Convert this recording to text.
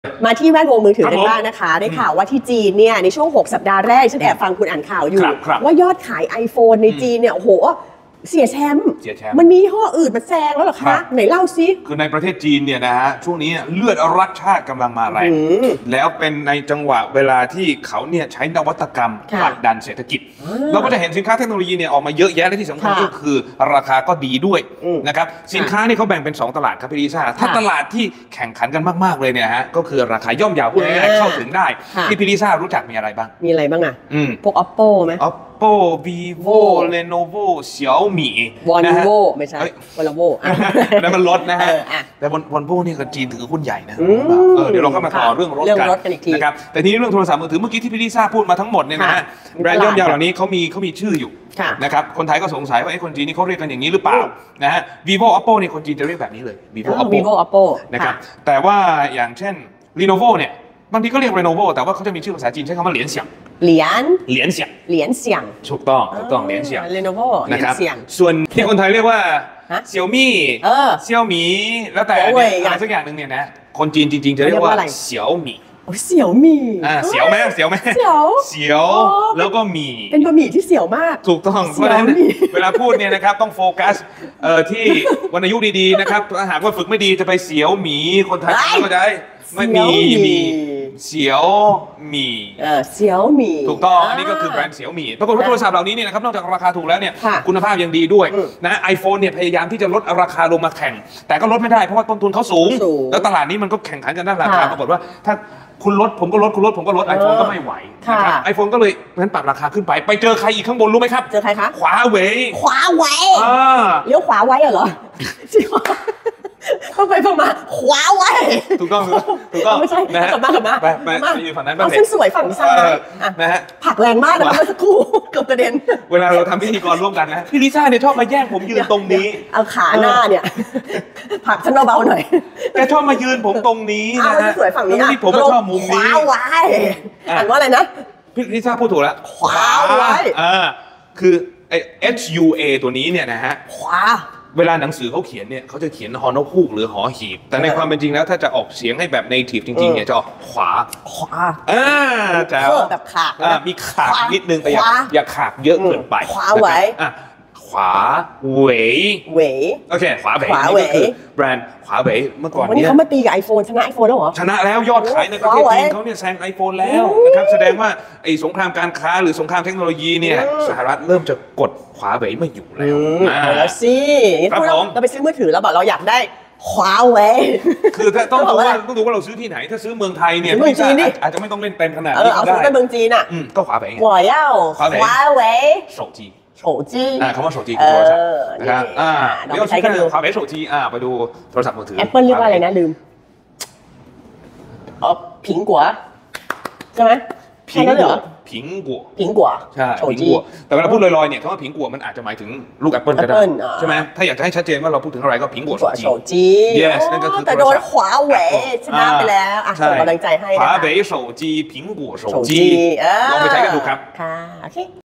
มาที่แวดวงมือถือกันบ้างนะคะได้ข่าวว่าที่จีนเนี่ยในช่วง6 สัปดาห์แรกฉันแอบฟังคุณอ่านข่าวอยู่ว่ายอดขาย iPhone ในจีนเนี่ยโอ้โหเสียแชมป์มันมียี่ห้ออื่นมาแซงแล้วเหรอคะไหนเล่าซิคือในประเทศจีนเนี่ยนะฮะช่วงนี้เลือดรักชาติกำลังมาแรงแล้วเป็นในจังหวะเวลาที่เขาเนี่ยใช้นวัตกรรมผลักดันเศรษฐกิจเราก็จะเห็นสินค้าเทคโนโลยีเนี่ยออกมาเยอะแยะและที่สำคัญก็คือราคาก็ดีด้วยนะครับสินค้านี่เขาแบ่งเป็น2ตลาดครับพี่ลิซ่าถ้าตลาดที่แข่งขันกันมากๆเลยเนี่ยฮะก็คือราคาย่อมเยาพูดง่ายๆเข้าถึงได้ที่พี่ลิซ่ารู้จักมีอะไรบ้างมีอะไรบ้างอ่ะพวก Oppo ไหม Oppo Vivo Lenovo Xiaomi Vivo ไม่ใช่ Vivo แล้วมันลดนะฮะแต่Vivoนี่ก็จีนถือหุ้นใหญ่นะเดี๋ยวเราเข้ามาต่อเรื่องรถกันนะครับแต่ทีนี้เรื่องโทรศัพท์มือถือเมื่อกี้ที่พี่ลิซ่าพูดมาทั้งหมดเนี่ยนะฮะแบรนด์ย่อมเยาเหล่านี้เขามีชื่ออยู่นะครับคนไทยก็สงสัยว่าไอ้คนจีนนี่เขาเรียกกันอย่างนี้หรือเปล่านะฮะ Vivo Oppo นี่คนจีนจะเรียกแบบนี้เลย Vivo Oppo นะครับแต่ว่าอย่างเช่น Lenovo เนี่ยบางทีก็เรียก Lenovo แต่ว่าเขาจะมีชื่อภาษาจีนใช้คำว่าเหรียญเสี่ยงเหรียญเสี่ยงถูกต้องเหรียญเสี่ยง Lenovo นะครับส่วนที่คนไทยเรียกว่าเซี่ยวมี่เซี่ยวหมีแล้วแต่อะไรสักอย่างหนึ่งเนี่ยนะคนจีนจริงๆจะเรียกว่าเสี่ยวหมี่เสี่ยวหมี่เสี่ยวไหมเสี่ยวแล้วก็หมี่เป็นบะหมี่ที่เสี่ยวมากถูกต้องเพราะฉะนั้นเวลาพูดเนี่ยนะครับต้องโฟกัสที่วรรณยุกต์ดีๆนะครับถ้าหากว่าฝึกไม่ดีจะไปเสี่ยวหมี่คนไทยก็จะไม่มีเสี่ยวหมี่ถูกต้องอันนี้ก็คือแบรนด์เสี่ยวหมี่ปรากฏว่าโทรศัพท์เหล่านี้เนี่ยนะครับนอกจากราคาถูกแล้วเนี่ยคุณภาพยังดีด้วยนะไอโฟนเนี่ยพยายามที่จะลดราคาลงมาแข่งแต่ก็ลดไม่ได้เพราะว่าต้นทุนเขาสูงแล้วตลาดนี้มันก็แข่งขันกันด้านราคาปรากฏว่าถ้าคุณลดผมก็ลดคุณลดผมก็ลดไอโฟนก็ไม่ไหวนะครับไอโฟนก็เลยงั้นปรับราคาขึ้นไปเจอใครอีกข้างบนรู้ไหมครับเจอใครคะขวาเว่ยเลี้ยวขวาไว้เหรอต้องไปฝั่งมาขวาไว้ถูกต้องไม่ใช่กลับมาไปอยู่ฝั่งนั้นบ้างฉันสวยฝั่งซ้ายนะฮะผักแรงมากนะเมื่อสักครู่เกือบกระเด็นเวลาเราทำพิธีกรร่วมกันนะพี่ลิซ่าเนี่ยชอบมาแย่งผมยืนตรงนี้เอาขาหน้าเนี่ยผักฉันเบาๆหน่อยแกชอบมายืนผมตรงนี้นะฮะสวยฝั่งนี้ผมชอบมุมนี้ขวาไว้อ่านว่าอะไรนะพี่ลิซ่าพูดถูกแล้วขวาไว้คือไอ้ HUA ตัวนี้เนี่ยนะฮะขวาเวลาหนังสือเขาเขียนเนี่ยเขาจะเขียนฮอนกฮูกหรือหอหีบแต่ในความเป็นจริงแล้วถ้าจะออกเสียงให้แบบ native จริงๆเนี่ยจะออกขวาจะแบบขากมีขากนิดนึงแต่อย่าขากเยอะเกินไปขวาไว้ขวาเว่ยโอเคขวาเว่ยนี่ก็คือแบรนด์ขวาเว่ยเมื่อก่อนนี้เขามาตีกับ iPhone ชนะ iPhone แล้วเหรอชนะแล้วยอดขายในประเทศจีนเขาเนี่ยแซง iPhone แล้วนะครับแสดงว่าไอ้สงครามการค้าหรือสงครามเทคโนโลยีเนี่ยสหรัฐเริ่มจะกดขวาเว่ยไม่อยู่แล้วแล้วสิเราไปซื้อมือถือแล้วบอกเราอยากได้ขวาเว่ยคือถ้าต้องดูว่าเราซื้อที่ไหนถ้าซื้อเมืองไทยเนี่ยอาจจะไม่ต้องเล่นเต็มขนาดนี้เอาซื้อไปเมืองจีนอ่ะก็ขวาเว่ย我要华为手机คำว่า手机คือโทรศัพท์นะครับเดี๋ยวใช้กันดูขวาเว่ย手机ไปดูโทรศัพท์มือถือ Apple เรียกว่าอะไรนะลืม苹果ใช่ไหมผิงกัวใช่ผิงกัวแต่เวลาพูดลอยๆเนี่ยคำว่าผิงกัวมันอาจจะหมายถึงลูกแอปเปิลก็ได้ใช่ไหมถ้าอยากจะให้ชัดเจนว่าเราพูดถึงอะไรก็ผิงกัว手机 yes นั่นก็คือแต่โดนขวาเว่ยชนะไปแล้วส่งกำลังใจให้ขวาเว่ย手机苹果手机ลองไปใช้กันดูครับค่ะโอเค